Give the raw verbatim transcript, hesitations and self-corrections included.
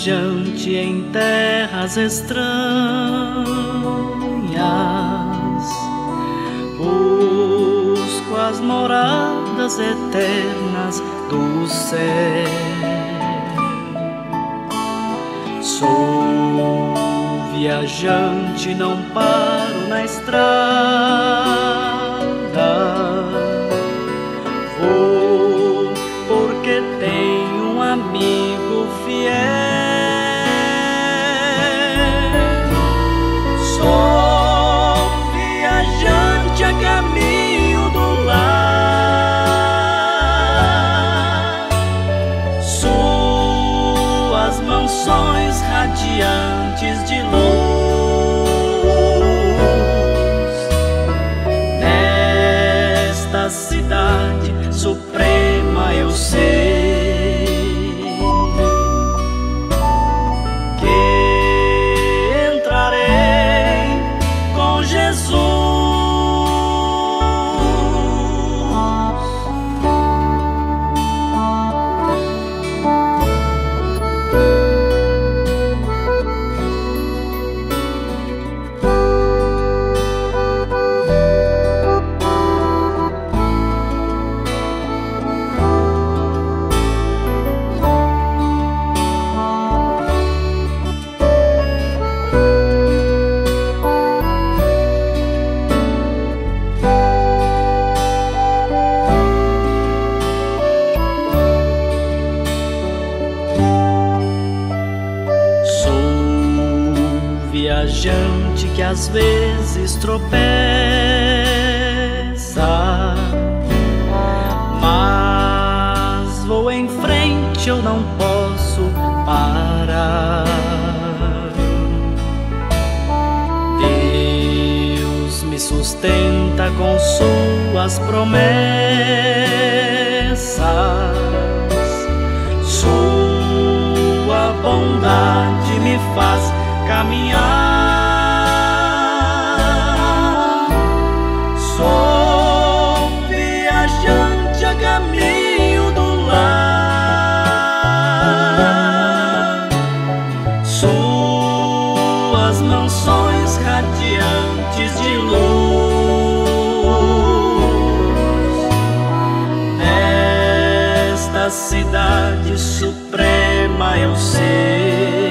viajante em terras estranhas, busco as moradas eternas do céu. Sou viajante, não paro na estrada, vou porque tenho um amigo fiel. Sou viajante a caminho do lar, suas mansões radiantes de luz. Nesta cidade suprema eu sei que entrarei com Jesus. Viajante que às vezes tropeça, mas vou em frente, eu não posso parar. Deus me sustenta com suas promessas, sua bondade me faz caminhar. Sou viajante a caminho do lar, suas mansões radiantes de luz. Nesta cidade suprema eu sei